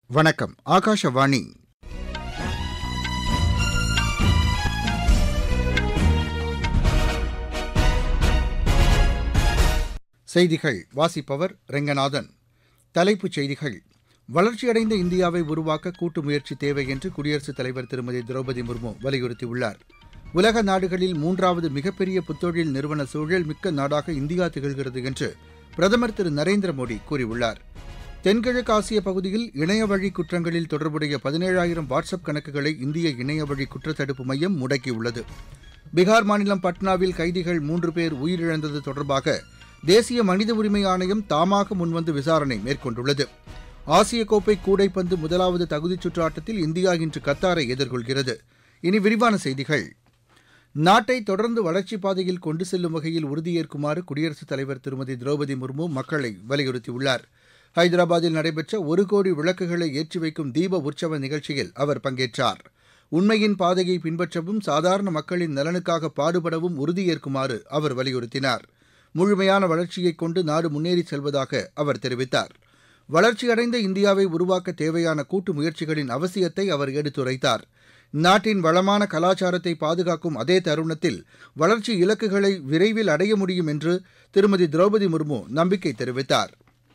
வணக்கம். ஆகாஷவாணி. செய்திகள் வாசிப்பவர் ரெங்கநாதன். தலைப்புச் செய்திகள். வளர்ச்சியடைந்த இந்தியாவை உருவாக்க கூட்டு முயற்சி தேவை என்று குடியரசுத் தலைவர் திருமதி திரௌபதி முர்மு வலியுறுத்தியுள்ளார். உலக நாடுகளில் மூன்றாவது மிகப்பெரிய புத்தொழில் நிறுவன சூழல் மிக்க நாடாக இந்தியா திகழ்கிறது என்று பிரதமர் திரு நரேந்திர மோடி கூறியுள்ளார். தென்கிழக்கு ஆசிய பகுதியில் இணையவழி குற்றங்களில் தொடர்புடைய 17,000 வாட்ஸ்அப் கணக்குகளை இந்திய இணையவழி குற்றத்தடுப்பு மையம் முடக்கியுள்ளது. பீகார் மாநிலம் பட்னாவில் கைதிகள் 3 பேர் உயிரிழந்தது தொடர்பாக தேசிய மனித உரிமை ஆணையம் தாமாக முன்வந்து விசாரணை மேற்கொண்டுள்ளது. ஆசிய கோப்பை கூடைப்பந்து முதலாவது தகுதிச் சுற்று ஆட்டத்தில் இந்தியா இன்று கத்தாரை எதிர்கொள்கிறது. இனி விரிவான செய்திகள். நாட்டை தொடர்ந்து வளர்ச்சிப் பாதையில் கொண்டு செல்லும் வகையில் உறுதியேற்குமாறு குடியரசுத் தலைவர் திருமதி திரௌபதி முர்மு மக்களை வலியுறுத்தியுள்ளார். ஹைதராபாத்தில் நடைபெற்ற 1 கோடி விளக்குகளை ஏற்றி வைக்கும் தீப உற்சவ நிகழ்ச்சியில் அவர் பங்கேற்றார். உண்மையின் பாதையை பின்பற்றவும் சாதாரண மக்களின் நலனுக்காக பாடுபடவும் உறுதியேற்குமாறு அவர் வலியுறுத்தினார். முழுமையான வளர்ச்சியைக் கொண்டு நாடு முன்னேறி செல்வதாக அவர் தெரிவித்தார். வளர்ச்சியடைந்த இந்தியாவை உருவாக்க தேவையான கூட்டு முயற்சிகளின் அவசியத்தை அவர் எடுத்துரைத்தார். நாட்டின் வளமான கலாச்சாரத்தை பாதுகாக்கும் அதே தருணத்தில் வளர்ச்சி இலக்குகளை விரைவில் அடைய முடியும் என்று திருமதி திரௌபதி முர்மு நம்பிக்கை தெரிவித்தார்.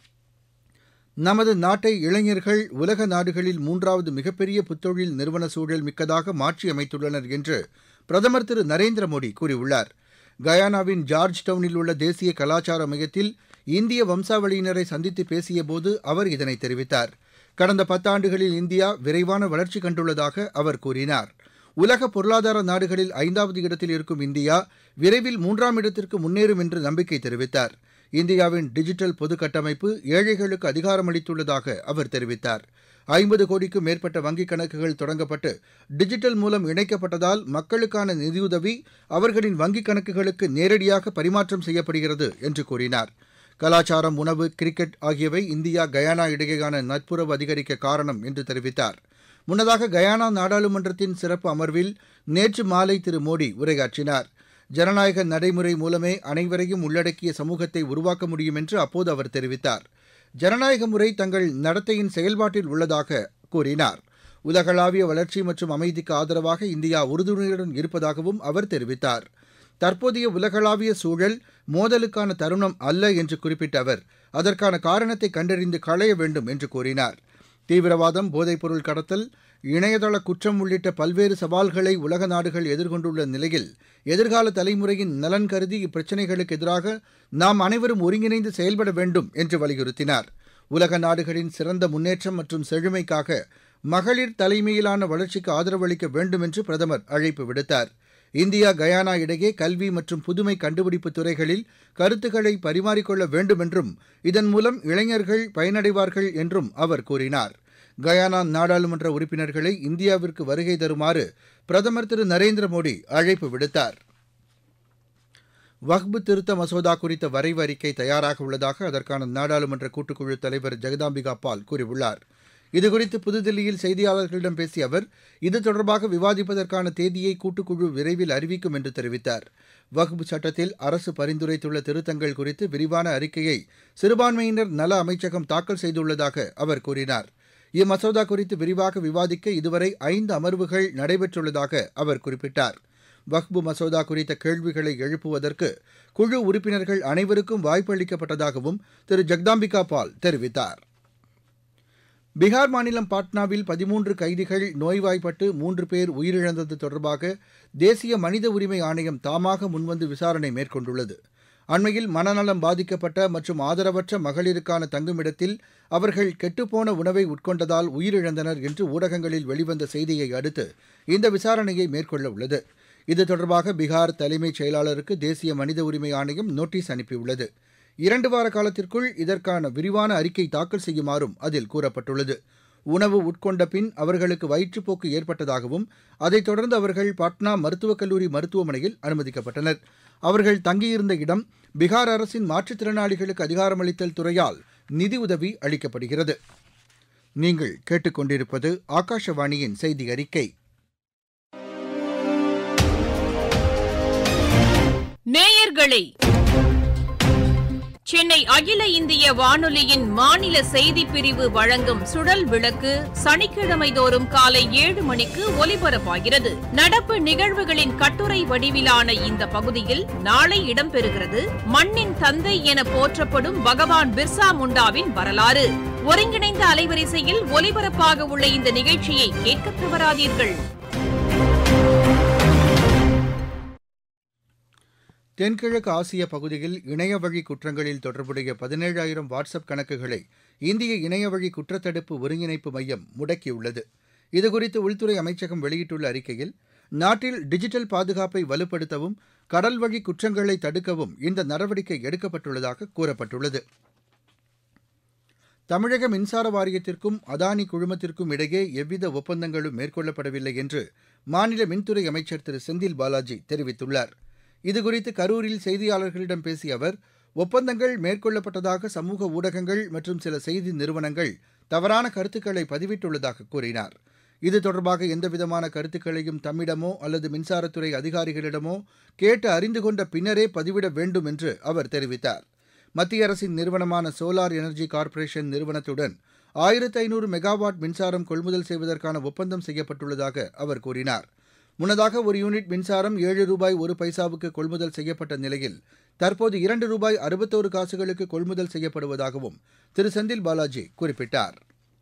நமது நாட்டை இளைஞர்கள் உலக நாடுகளில் மூன்றாவது மிகப்பெரிய புத்தொழில் நிறுவன சூழல் மிக்கதாக மாற்றியமைத்துள்ளனர் என்று பிரதமர் திரு நரேந்திர மோடி கூறியுள்ளார். கயானாவின் ஜார்ஜ் டவுனில் உள்ள தேசிய கலாச்சார மையத்தில் இந்திய வம்சாவளியினரை சந்தித்து பேசியபோது அவர் இதனை தெரிவித்தார். கடந்த 10 ஆண்டுகளில் இந்தியா விரைவான வளர்ச்சி கண்டுள்ளதாக அவர் கூறினார். உலக பொருளாதார நாடுகளில் 5வது இடத்தில் இருக்கும் இந்தியா விரைவில் 3ஆம் இடத்திற்கு முன்னேறும் என்று நம்பிக்கை தெரிவித்தார். இந்தியாவின் டிஜிட்டல் பொது கட்டமைப்பு ஏழைகளுக்கு அதிகாரமளித்துள்ளதாக அவர் தெரிவித்தார். 50 கோடிக்கும் மேற்பட்ட வங்கிக் கணக்குகள் தொடங்கப்பட்டு டிஜிட்டல் மூலம் இணைக்கப்பட்டதால் மக்களுக்கான நிதியுதவி அவர்களின் வங்கிக் கணக்குகளுக்கு நேரடியாக பரிமாற்றம் செய்யப்படுகிறது என்று கூறினார். கலாச்சாரம், உணவு, கிரிக்கெட் ஆகியவை இந்தியா கயானா இடையேயான நட்புறவு அதிகரிக்க காரணம் என்று தெரிவித்தார். முன்னதாக கயானா நாடாளுமன்றத்தின் சிறப்பு அமர்வில் நேற்று மாலை திரு மோடி உரையாற்றினார். ஜனநாயக நடைமுறை மூலமே அனைவரையும் உள்ளடக்கிய சமூகத்தை உருவாக்க முடியும் என்று அப்போது அவர் தெரிவித்தார். ஜனநாயக முறை தங்கள் நடத்தையின் செயல்பாட்டில் உள்ளதாக கூறினார். உலகளாவிய வளர்ச்சி மற்றும் அமைதிக்கு ஆதரவாக இந்தியா உறுதுணையுடன் இருப்பதாகவும் அவர் தெரிவித்தார். தற்போதைய உலகளாவிய சூழல் மோதலுக்கான தருணம் அல்ல என்று குறிப்பிட்ட அவர் அதற்கான காரணத்தை கண்டறிந்து களைய வேண்டும் என்று கூறினார். தீவிரவாதம், போதைப்பொருள் கடத்தல், இணையதள குற்றம் உள்ளிட்ட பல்வேறு சவால்களை உலக நாடுகள் எதிர்கொண்டுள்ள நிலையில் எதிர்கால தலைமுறையின் நலன் கருதி இப்பிரச்சினைகளுக்கு எதிராக நாம் அனைவரும் ஒருங்கிணைந்து செயல்பட வேண்டும் என்று வலியுறுத்தினார். உலக நாடுகளின் சிறந்த முன்னேற்றம் மற்றும் செழுமைக்காக மகளிர் தலைமையிலான வளர்ச்சிக்கு ஆதரவளிக்க வேண்டும் என்று பிரதமர் அழைப்பு விடுத்தார். இந்தியா கயானா இடையே கல்வி மற்றும் புதுமை கண்டுபிடிப்பு துறைகளில் கருத்துக்களை பரிமாறிக்கொள்ள வேண்டும் என்றும் இதன் மூலம் இளைஞர்கள் பயனடைவார்கள் என்றும் அவர் கூறினார். கயானா நாடாளுமன்ற உறுப்பினர்களை இந்தியாவிற்கு வருகை தருமாறு பிரதமர் திரு நரேந்திர மோடி அழைப்பு விடுத்தார். வக்ஃப் திருத்த மசோதா குறித்த வரைவு அறிக்கை தயாராக உள்ளதாக அதற்கான நாடாளுமன்ற கூட்டுக்குழு தலைவர் ஜெகதாம்பிகா பால் கூறியுள்ளார். இதுகுறித்து புதுதில்லியில் செய்தியாளர்களிடம் பேசிய அவர் இது தொடர்பாக விவாதிப்பதற்கான தேதியை கூட்டுக்குழு விரைவில் அறிவிக்கும் என்று தெரிவித்தார். வக்ஃப் சட்டத்தில் அரசு பரிந்துரைத்துள்ள திருத்தங்கள் குறித்து விரிவான அறிக்கையை சிறுபான்மையினர் நல அமைச்சகம் தாக்கல் செய்துள்ளதாக அவர் கூறினார். இம்மசோதா குறித்து விரிவாக விவாதிக்க இதுவரை 5 அமர்வுகள் நடைபெற்றுள்ளதாக அவர் குறிப்பிட்டார். வக்ஃப் மசோதா குறித்த கேள்விகளை எழுப்புவதற்கு குழு உறுப்பினர்கள் அனைவருக்கும் வாய்ப்பு அளிக்கப்பட்டதாகவும் திரு ஜெகதாம்பிகா பால் தெரிவித்தார். பீகார் மாநிலம் பாட்னாவில் 13 கைதிகள் நோய்வாய்ப்பட்டு 3 பேர் உயிரிழந்தது தொடர்பாக தேசிய மனித உரிமை ஆணையம் தாமாக முன்வந்து விசாரணை மேற்கொண்டுள்ளது. அண்மையில் மனநலம் பாதிக்கப்பட்ட மற்றும் ஆதரவற்ற மகளிருக்கான தங்குமிடத்தில் அவர்கள் கெட்டுப்போன உணவை உட்கொண்டதால் உயிரிழந்தனர் என்று ஊடகங்களில் வெளிவந்த செய்தியை அடுத்து இந்த விசாரணையை மேற்கொள்ள உள்ளது. இது தொடர்பாக பீகார் தலைமைச் செயலாளருக்கு தேசிய மனித உரிமை ஆணையம் நோட்டீஸ் அனுப்பியுள்ளது. 2 வார காலத்திற்குள் இதற்கான விரிவான அறிக்கை தாக்கல் செய்யுமாறும் அதில் கூறப்பட்டுள்ளது. உணவு உட்கொண்ட பின் அவர்களுக்கு வயிற்றுப்போக்கு ஏற்பட்டதாகவும் அதைத் தொடர்ந்து அவர்கள் பாட்னா மருத்துவக் கல்லூரி மருத்துவமனையில் அனுமதிக்கப்பட்டனர். அவர்கள் தங்கியிருந்த இடம் பீகார் அரசின் மாற்றுத்திறனாளிகளுக்கு அதிகாரமளித்தல் துறையால் நிதியுதவி அளிக்கப்படுகிறது. நீங்கள் கேட்டுக்கொண்டிருப்பது ஆகாஷவாணியின் செய்தி அறிக்கை. நேயர்களே, சென்னை அகில இந்திய வானொலியின் மாநில செய்திப் பிரிவு வழங்கும் சுழல் விளக்கு சனிக்கிழமை தோறும் காலை 7 மணிக்கு ஒலிபரப்பாகிறது. நடப்பு நிகழ்வுகளின் கட்டுரை வடிவிலான இந்த பகுதியில் நாளை இடம்பெறுகிறது மண்ணின் தந்தை என போற்றப்படும் பகவான் பிர்சா முண்டாவின் வரலாறு. ஒருங்கிணைந்த அலைவரிசையில் ஒலிபரப்பாக உள்ள இந்த நிகழ்ச்சியை கேட்க தவறாதீர்கள். தென்கிழக்கு ஆசிய பகுதியில் இணையவழி குற்றங்களில் தொடர்புடைய 17,000 வாட்ஸ்அப் கணக்குகளை இந்திய இணையவழி குற்றத்தடுப்பு ஒருங்கிணைப்பு மையம் முடக்கியுள்ளது. இதுகுறித்து உள்துறை அமைச்சகம் வெளியிட்டுள்ள அறிக்கையில், நாட்டில் டிஜிட்டல் பாதுகாப்பை வலுப்படுத்தவும் கடல்வழி குற்றங்களை தடுக்கவும் இந்த நடவடிக்கை எடுக்கப்பட்டுள்ளதாக கூறப்பட்டுள்ளது. தமிழக மின்சார வாரியத்திற்கும் அதானி குழுமத்திற்கும் இடையே எவ்வித ஒப்பந்தங்களும் மேற்கொள்ளப்படவில்லை என்று மாநில மின்துறை அமைச்சர் திரு செந்தில் பாலாஜி தெரிவித்துள்ளார். இதுகுறித்து கரூரில் செய்தியாளர்களிடம் பேசிய அவர், ஒப்பந்தங்கள் மேற்கொள்ளப்பட்டதாக சமூக ஊடகங்கள் மற்றும் சில செய்தி நிறுவனங்கள் தவறான கருத்துக்களை பதிவிட்டுள்ளதாக கூறினார். இது தொடர்பாக எந்தவிதமான கருத்துக்களையும் தம்மிடமோ அல்லது மின்சாரத்துறை அதிகாரிகளிடமோ கேட்டு அறிந்து கொண்ட பின்னரே பதிவிட வேண்டும் என்று அவர் தெரிவித்தார். மத்திய அரசின் நிறுவனமான சோலார் எனர்ஜி கார்ப்பரேஷன் நிறுவனத்துடன் 1500 மெகாவாட் மின்சாரம் கொள்முதல் செய்வதற்கான ஒப்பந்தம் செய்யப்பட்டுள்ளதாக அவர் கூறினார். முன்னதாக ஒரு யூனிட் மின்சாரம் 7 ரூபாய் 1 பைசாவுக்கு கொள்முதல் செய்யப்பட்ட நிலையில் தற்போது 2 ரூபாய் 61 காசுகளுக்கு கொள்முதல் செய்யப்படுவதாகவும் திரு செந்தில் பாலாஜி குறிப்பிட்டார்.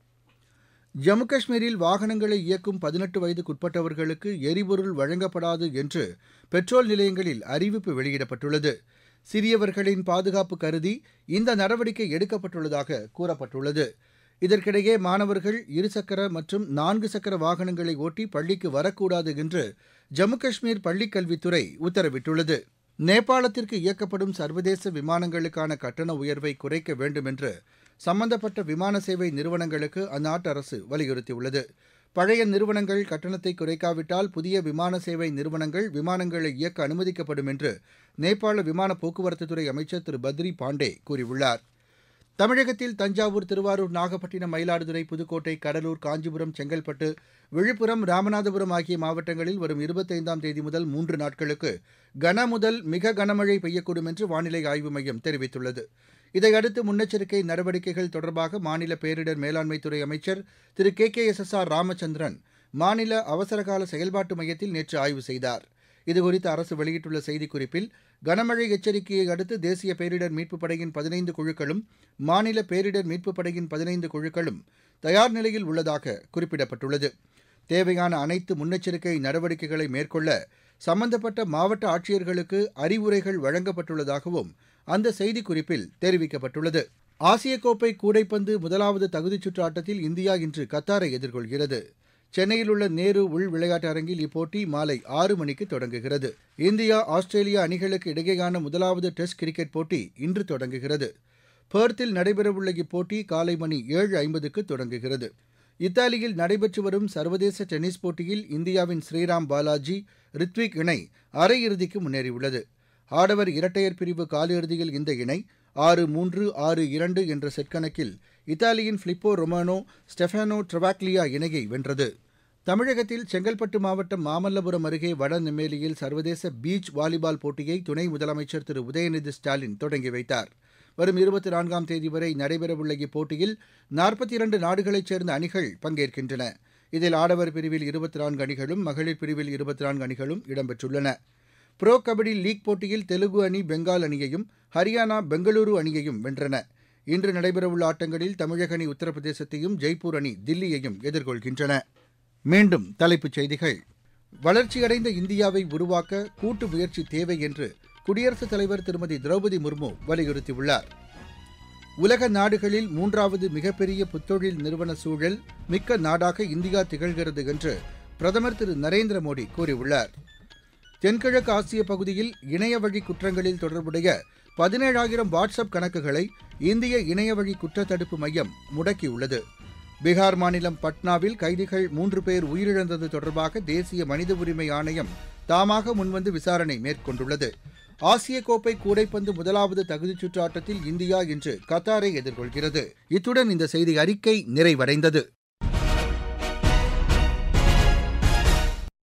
ஜம்மு காஷ்மீரில் வாகனங்களை இயக்கும் 18 வயதுக்குட்பட்டவர்களுக்கு எரிபொருள் வழங்கப்படாது என்று பெட்ரோல் நிலையங்களில் அறிவிப்பு வெளியிடப்பட்டுள்ளது. சிறியவர்களின் பாதுகாப்பு கருதி இந்த நடவடிக்கை எடுக்கப்பட்டுள்ளதாக கூறப்பட்டுள்ளது. இதற்கிடையே மாணவர்கள் 2 சக்கர மற்றும் 4 சக்கர வாகனங்களை ஓட்டி பள்ளிக்கு வரக்கூடாது என்று ஜம்மு காஷ்மீர் பள்ளிக் கல்வித்துறை உத்தரவிட்டுள்ளது. நேபாளத்திற்கு இயக்கப்படும் சர்வதேச விமானங்களுக்கான கட்டண உயர்வை குறைக்க வேண்டும் என்று சம்பந்தப்பட்ட விமான சேவை நிறுவனங்களுக்கு அந்நாட்டு அரசு வலியுறுத்தியுள்ளது. பழைய நிறுவனங்கள் கட்டணத்தை குறைக்காவிட்டால் புதிய விமான சேவை நிறுவனங்கள் விமானங்களை இயக்க அனுமதிக்கப்படும் என்று நேபாள விமான போக்குவரத்துத்துறை அமைச்சர் திரு பத்ரி பாண்டே கூறியுள்ளார். தமிழகத்தில் தஞ்சாவூர், திருவாரூர், நாகப்பட்டினம், மயிலாடுதுறை, புதுக்கோட்டை, கடலூர், காஞ்சிபுரம், செங்கல்பட்டு, விழுப்புரம், ராமநாதபுரம் ஆகிய மாவட்டங்களில் வரும் 25ஆம் தேதி முதல் 3 நாட்களுக்கு கனமுதல் மிக கனமழை பெய்யக்கூடும் என்று வானிலை ஆய்வு மையம் தெரிவித்துள்ளது. இதையடுத்து முன்னெச்சரிக்கை நடவடிக்கைகள் தொடர்பாக மாநில பேரிடர் மேலாண்மைத்துறை அமைச்சர் திரு KKSSR ராமச்சந்திரன் மாநில அவசரகால செயல்பாட்டு மையத்தில் நேற்று ஆய்வு செய்தார். இதுகுறித்து அரசு வெளியிட்டுள்ள செய்திக்குறிப்பில், கனமழை எச்சரிக்கையை அடுத்து தேசிய பேரிடர் மீட்புப் படையின் 15 குழுக்களும் மாநில பேரிடர் மீட்புப் படையின் 15 குழுக்களும் தயார் நிலையில் உள்ளதாக குறிப்பிடப்பட்டுள்ளது. தேவையான அனைத்து முன்னெச்சரிக்கை நடவடிக்கைகளை மேற்கொள்ள சம்பந்தப்பட்ட மாவட்ட ஆட்சியர்களுக்கு அறிவுரைகள் வழங்கப்பட்டுள்ளதாகவும் அந்த செய்திக்குறிப்பில் தெரிவிக்கப்பட்டுள்ளது. ஆசிய கோப்பை கூடைப்பந்து முதலாவது தகுதிச்சுற்று ஆட்டத்தில் இந்தியா இன்று கத்தாரை எதிர்கொள்கிறது. சென்னையில் உள்ள நேரு உள் விளையாட்டு அரங்கில் இப்போட்டி மாலை 6 மணிக்கு தொடங்குகிறது. இந்தியா ஆஸ்திரேலியா அணிகளுக்கு இடையேயான முதலாவது டெஸ்ட் கிரிக்கெட் போட்டி இன்று தொடங்குகிறது. பெர்த்தில் நடைபெறவுள்ள இப்போட்டி காலை மணி 7:50க்கு தொடங்குகிறது. இத்தாலியில் நடைபெற்று வரும் சர்வதேச டென்னிஸ் போட்டியில் இந்தியாவின் ஸ்ரீராம் பாலாஜி, ரித்விக் இணை அரையிறுதிக்கு முன்னேறியுள்ளது. ஆடவர் இரட்டையர் பிரிவு காலிறுதியில் இந்த இணை 6-3, 6-2 என்ற செட் கணக்கில் இத்தாலியின் பிலிப்போ ரொமானோ, ஸ்டெஃபானோ ட்ரவாக்லியா இணையை வென்றது. தமிழகத்தில் செங்கல்பட்டு மாவட்டம் மாமல்லபுரம் அருகே வடநெம்மேலியில் சர்வதேச பீச் வாலிபால் போட்டியை துணை முதலமைச்சர் திரு உதயநிதி ஸ்டாலின் தொடங்கி வைத்தார். வரும் 24ஆம் தேதி வரை நடைபெறவுள்ள இப்போட்டியில் 42 நாடுகளைச் சேர்ந்த அணிகள் பங்கேற்கின்றன. இதில் ஆடவர் பிரிவில் 24 அணிகளும் மகளிர் பிரிவில் 24 அணிகளும் இடம்பெற்றுள்ளன. புரோ கபடி லீக் போட்டியில் தெலுங்கு அணி பெங்கால் அணியையும், ஹரியானா பெங்களூரு அணியையும் வென்றன. இன்று நடைபெறவுள்ள ஆட்டங்களில் தமிழக அணி உத்தரப்பிரதேசத்தையும், ஜெய்ப்பூர் அணி தில்லியையும் எதிர்கொள்கின்றன. மீண்டும் தலைப்புச் செய்திகள். வளர்ச்சியடைந்த இந்தியாவை உருவாக்க கூட்டு முயற்சி தேவை என்று குடியரசுத் தலைவர் திருமதி திரௌபதி முர்மு வலியுறுத்தியுள்ளார். உலக நாடுகளில் 3வது மிகப்பெரிய புத்தொழில் நிறுவன சூழல் மிக்க நாடாக இந்தியா திகழ்கிறது என்று பிரதமர் திரு நரேந்திர மோடி கூறியுள்ளார். தென்கிழக்கு ஆசிய பகுதியில் இணையவழி குற்றங்களில் தொடர்புடைய 17,000 வாட்ஸ்அப் கணக்குகளை இந்திய இணையவழி குற்றத்தடுப்பு மையம் முடக்கியுள்ளது. பீகார் மாநிலம் பட்னாவில் கைதிகள் 3 பேர் உயிரிழந்தது தொடர்பாக தேசிய மனித உரிமை ஆணையம் தாமாக முன்வந்து விசாரணை மேற்கொண்டுள்ளது. ஆசிய கோப்பை கூடைப்பந்து முதலாவது தகுதிச்சுற்று ஆட்டத்தில் இந்தியா இன்று கத்தாரை எதிர்கொள்கிறது. இத்துடன் இந்த செய்தி அறிக்கை நிறைவடைந்தது.